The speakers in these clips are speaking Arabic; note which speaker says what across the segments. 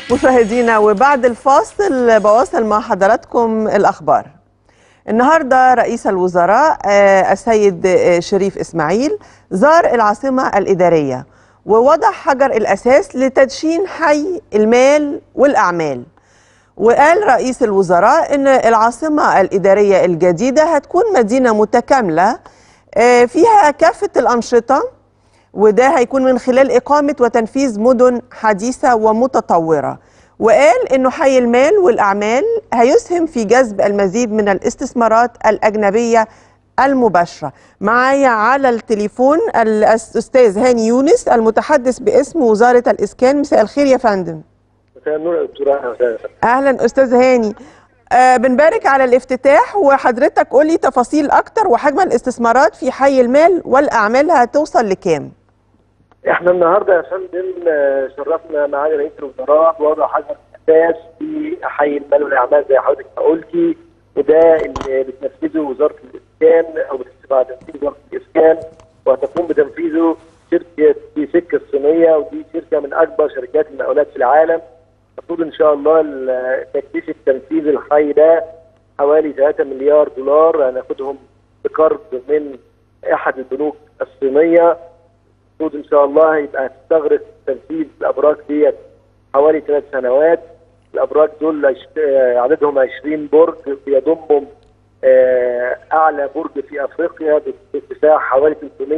Speaker 1: مشاهدينا، وبعد الفاصل بواصل مع حضراتكم الأخبار. النهاردة رئيس الوزراء السيد شريف إسماعيل زار العاصمة الإدارية ووضع حجر الأساس لتدشين حي المال والأعمال. وقال رئيس الوزراء إن العاصمة الإدارية الجديدة هتكون مدينة متكاملة فيها كافة الأنشطة، وده هيكون من خلال إقامة وتنفيذ مدن حديثة ومتطورة. وقال إنه حي المال والأعمال هيسهم في جذب المزيد من الاستثمارات الأجنبية المباشرة. معايا على التليفون الأستاذ هاني يونس المتحدث باسم وزارة الإسكان. مساء الخير يا فندم.
Speaker 2: مساء النور يا دكتورة.
Speaker 1: أهلا أستاذ هاني. بنبارك على الافتتاح، وحضرتك قولي تفاصيل أكتر وحجم الاستثمارات في حي المال والأعمال هتوصل لكام؟
Speaker 2: احنا النهارده يا فندم شرفنا معالي رئيس الوزراء بوضع حجر اساس في حي المال والاعمال زي حضرتك ما قلتي، وده اللي بتنفذه وزاره الاسكان او بتتبع تنفيذ وزاره الاسكان، وهتقوم بتنفيذه شركه دي سكه الصينيه، ودي شركه من اكبر شركات المقاولات في العالم. المفروض ان شاء الله تكلفه تنفيذ الحي ده حوالي 3 مليار دولار، هناخدهم بقرض من احد البنوك الصينيه. المفروض ان شاء الله هيبقى هتستغرق تنفيذ الابراج ديت حوالي 3 سنوات. الابراج دول عددهم 20 برج، بيضمهم اعلى برج في افريقيا بارتفاع حوالي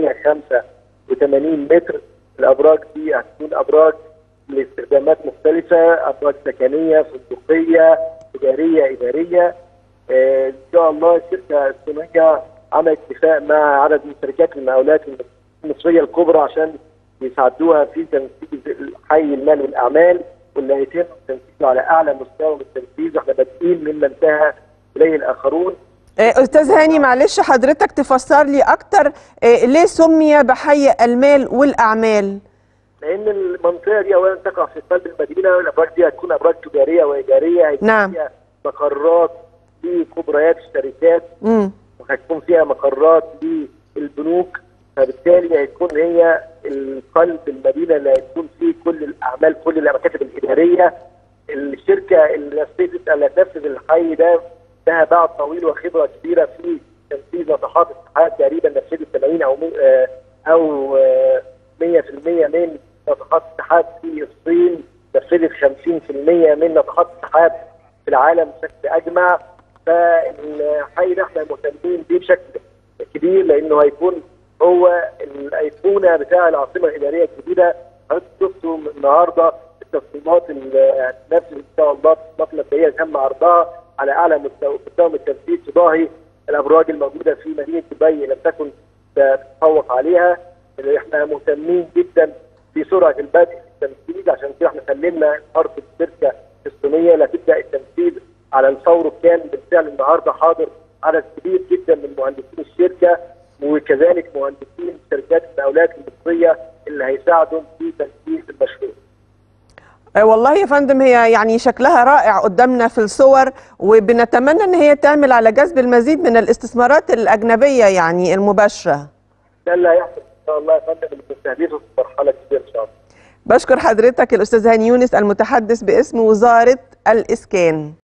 Speaker 2: 385 متر. الابراج دي هتكون ابراج لاستخدامات مختلفه، ابراج سكنيه، فندقيه، تجاريه، اداريه. ان شاء الله الشركه الصينيه عملت اتفاق مع عدد من شركات المقاولات المصريه الكبرى عشان يساعدوها في تنفيذ حي المال والاعمال، واللي هيتم تنفيذه على اعلى مستوى من التنفيذ، واحنا بادئين مما انتهى اليه الاخرون.
Speaker 1: استاذ هاني، معلش حضرتك تفسر لي اكتر ليه سمي بحي المال والاعمال؟
Speaker 2: لان المنطقه دي اولا تقع في قلب المدينه، والابراج دي هتكون ابراج تجاريه واداريه، هيكون فيها مقرات لكبريات الشركات، وهتكون فيها مقرات للبنوك، فبالتالي هتكون هي القلب المدينه اللي هيكون فيه كل الاعمال، كل المكاتب الاداريه. الشركه اللي هتنفذ الحي ده لها باع طويل وخبره كبيره في تنفيذ ناطحات السحاب، تقريبا نفذت 80 او 100% من ناطحات السحاب في الصين، نفذت 50% من ناطحات السحاب في العالم بشكل اجمع. فالحي ده احنا مهتمين بيه بشكل كبير، لانه هيكون هو الايقونه بتاع العاصمه الاداريه الجديده. حضرتك شفتوا النهارده التصميمات اللي هتنفذ ان شاء الله، التصميمات المبدئيه تم عرضها على اعلى مستوى من التنفيذ، تضاهي الابراج الموجوده في مدينه دبي لم تكن تتفوق عليها. احنا مهتمين جدا في سرعه البدء في التنفيذ، عشان كده احنا سلمنا ارض الشركه الصينيه لتبدا التنفيذ على الفور. كان بالفعل النهارده حاضر عدد كبير جدا من مهندسين الشركه، وكذلك مهندسين شركات المقاولات المصريه اللي هيساعدوا في تنفيذ المشروع.
Speaker 1: والله يا فندم هي يعني شكلها رائع قدامنا في الصور، وبنتمنى ان هي تعمل على جذب المزيد من الاستثمارات الاجنبيه يعني المباشره.
Speaker 2: ده اللي هيحصل ان شاء الله يا فندم، اللي بنستهدفه في مرحله كبيره ان شاء الله.
Speaker 1: بشكر حضرتك الاستاذ هاني يونس المتحدث باسم وزاره الاسكان.